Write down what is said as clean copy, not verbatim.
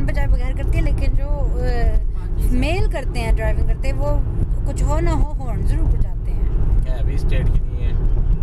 Horn बजाए बगैर करती है, लेकिन जो मेल करते हैं ड्राइविंग करते हैं वो कुछ हो ना हो हॉर्न ज़रूर बजाते हैं। क्या अभी स्टेट की नहीं है।